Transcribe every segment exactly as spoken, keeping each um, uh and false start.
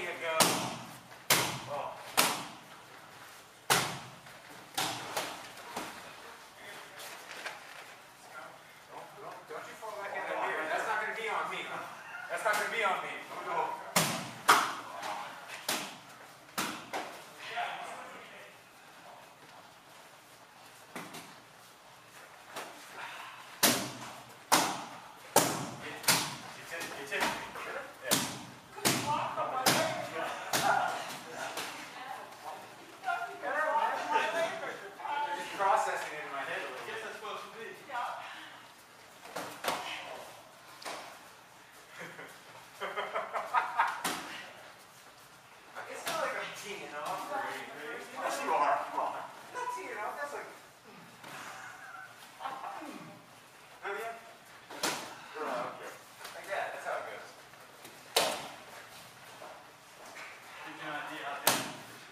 you go. Oh. Don't, don't, don't you fall back in that beer. That's not going to be on me. That's not going to be on me. No. Processing it in my head a little. Guess that's supposed to be. Yeah. It's not like I'm teeing off or anything. Yes, you are. Come on. I'm not teeing off. That's like. Oh, yeah? Oh, okay. Like that. That's how it goes. Gives you an idea out there.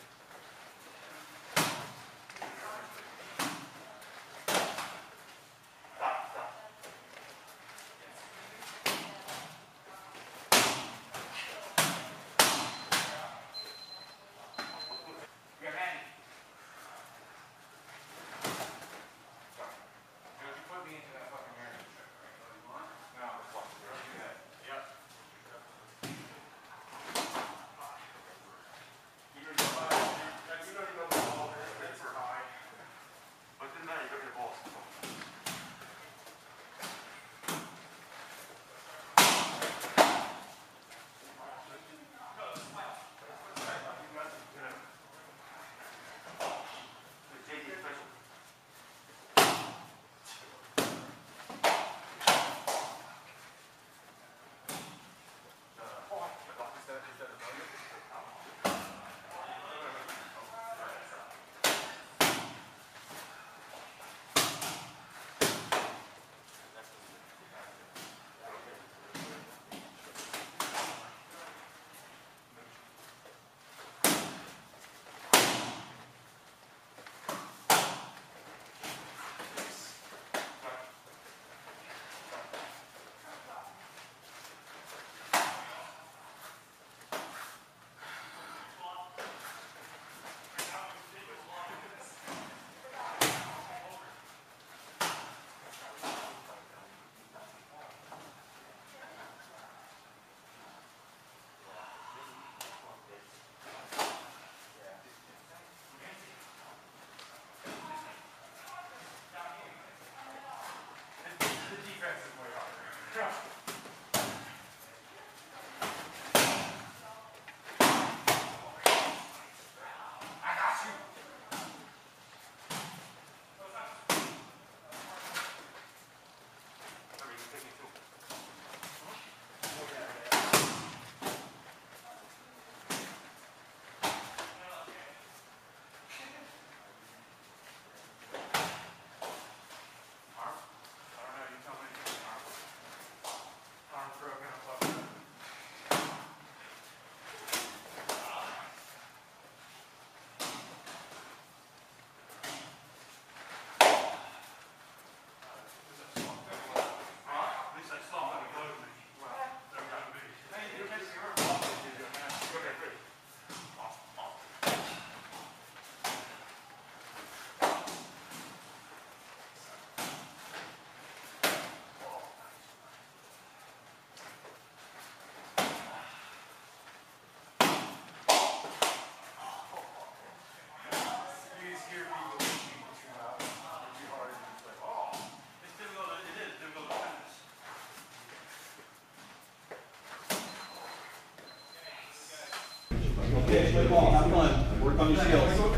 Okay, play ball, have fun, work on your skills.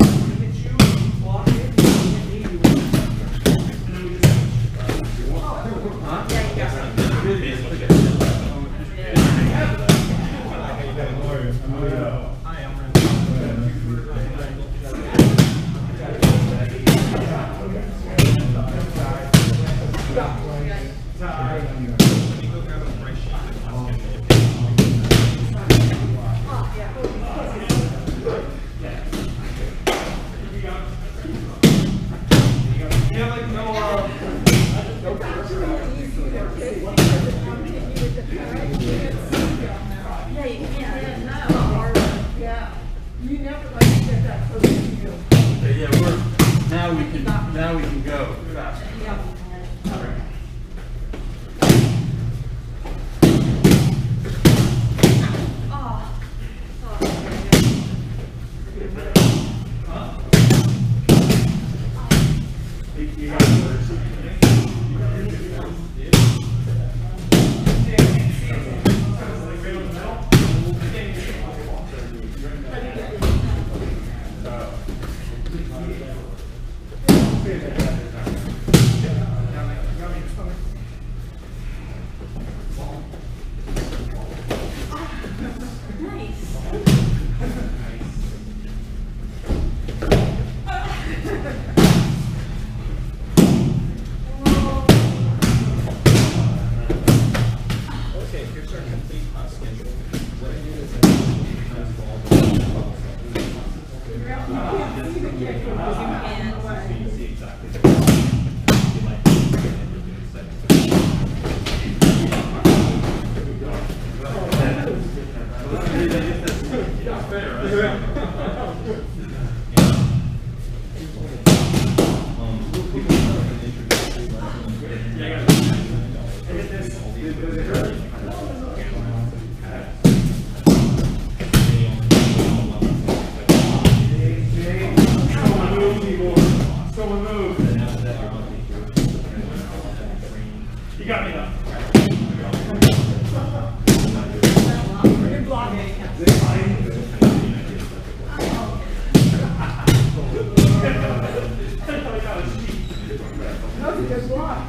Okay, yeah, we're, now we can, now we can go. You got me though. That was a good block.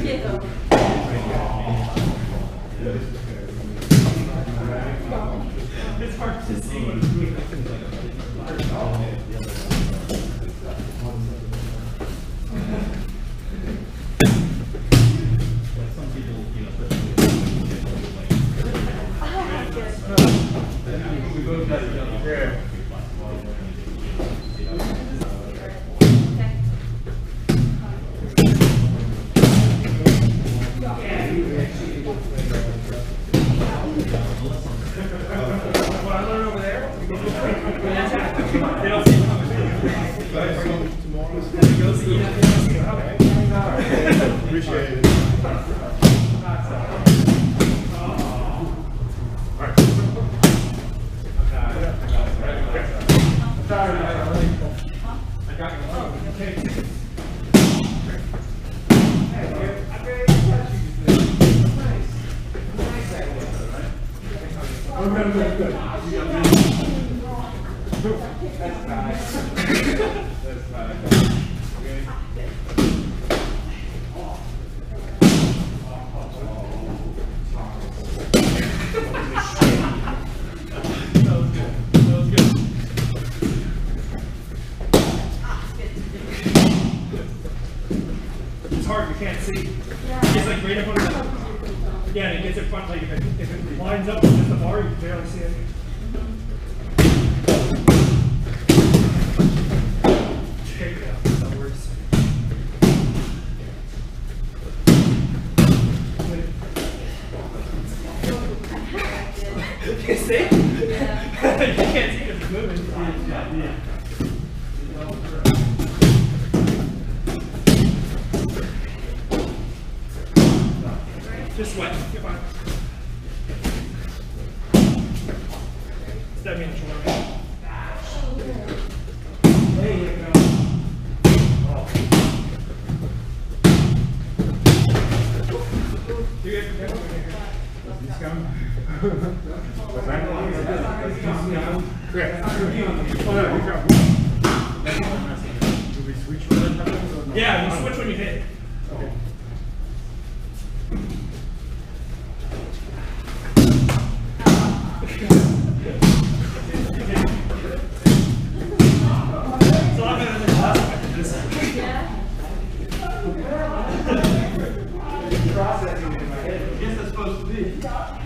It's hard to see what it's doing. Appreciate it. That's nice. That's nice. It's hard, you can't see. It's like right up on the, yeah, and it gets in front, like if it, if it lines up with just the bar, you can barely see it. Take it out, that works. You see? Yeah. You can't see it moving. Yeah, yeah. Just sweat. You're fine. Step me in the shoulder. There you go. Oh. You guys are He's coming. What's that? Great. Oh, no, you're coming. Do we switch when that happens? Yeah, we switch when you hit. Okay. Processing in my head. I guess that's supposed to be. It's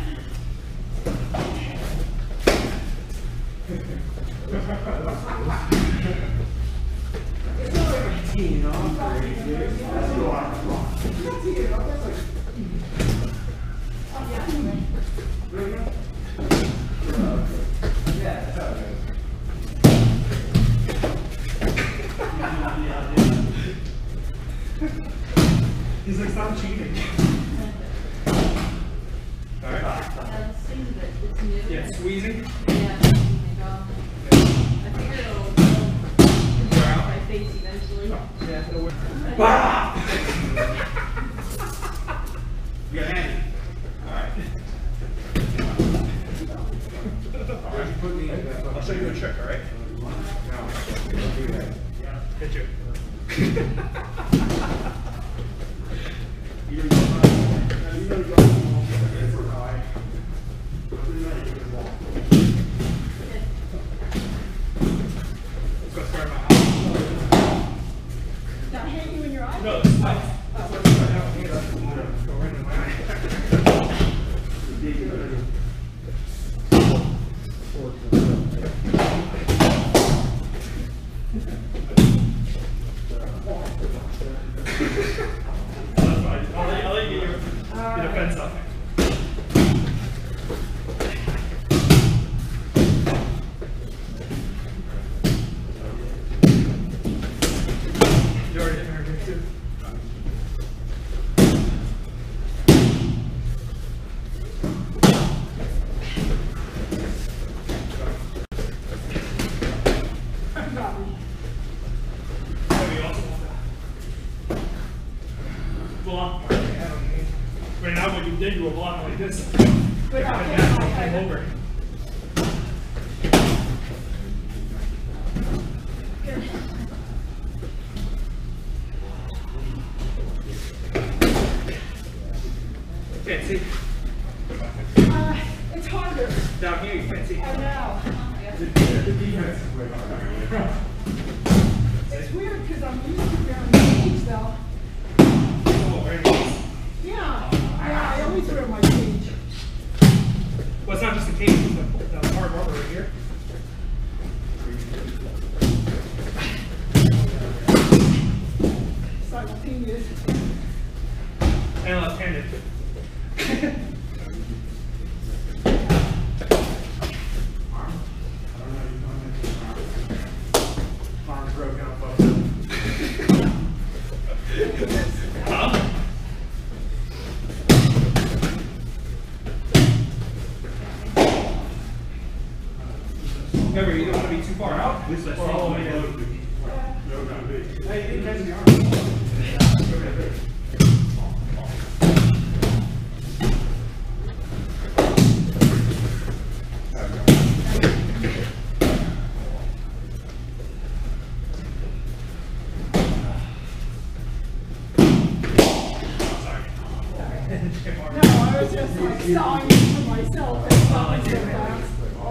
not like a tea, you know? That's a lot. It's not tea, you know? That's like. Oh, yeah. Really? Yeah, that's how it goes. He's like, stop cheating. Alright. Yeah, it seems that it's new. Yeah, squeezing. Yeah, squeezing, um, I figure it'll, it'll go out my face eventually. Yeah, it'll work. Bah! You got handy. Alright. Alright, put me in that. I'll show you a trick, alright? No, don't do that. Hit you. You gotta go high. You gotta go high. Let's go start my house. That hit you in your eye? No, it's fine. Go right in my eye. That's fine. I'll let, I'll let you get your, get a fence up. You already hit me too. That'd be awesome. Block. Right now, what you did, you were blocking like this. But now, came over. Can't see. Uh, it's harder. Down here, you can't see. I know. The defense is way harder. It's weird because I'm used to wearing cage though. Oh, right here. Yeah, yeah, I always wear my cage. Well, it's not just the cage, it's the, the hard rubber right here. Simultaneous. And left-handed. Arms broken up. Huh? Remember, you don't want to be too far out, or all the way down. Hey, you catch the arm. No, I was just like sawing it for myself. It's not so fast.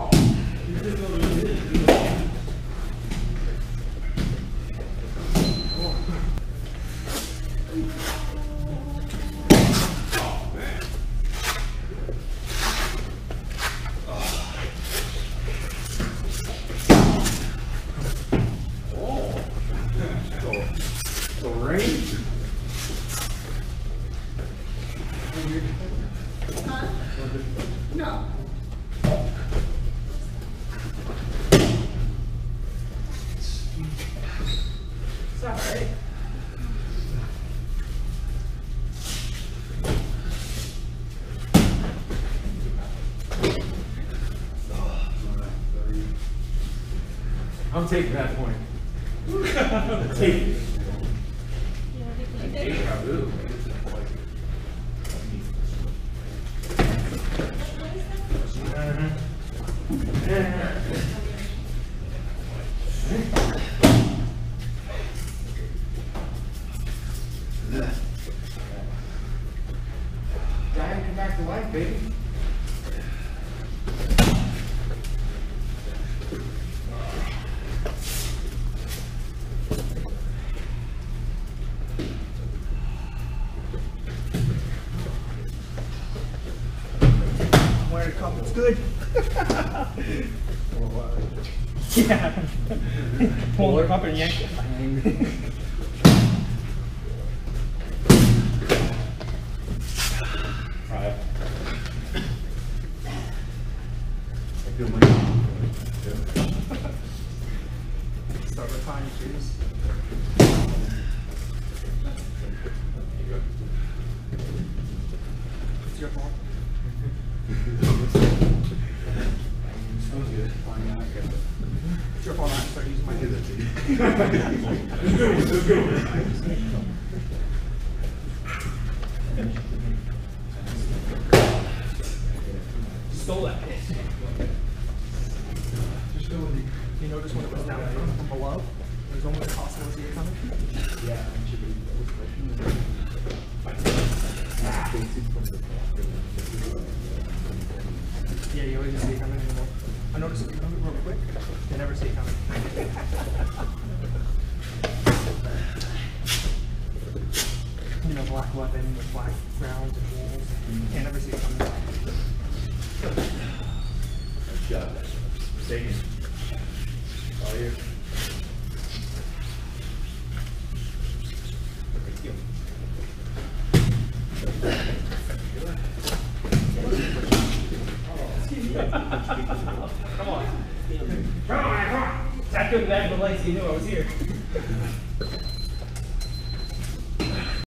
The rain? Huh? No. Sorry. I'm taking that point. Take it. Diane, come back to life, baby. I'm wearing a cup, it's good. Yeah. Pull the cup and yank it. Try it. I feel my Start with tying shoes. It's your fault. It's your fault I start using my hands. Stole that. You notice when it was down from, from below, it was almost impossible to see it coming? Yeah. Yeah, you always see it coming anymore. I noticed it coming real quick, they never see it coming. You know, black weapon with black grounds and walls. You can't ever see it coming. Shot. Singing. All here. Come on. Come on, come on. That couldn't have been the lights, you knew I was here.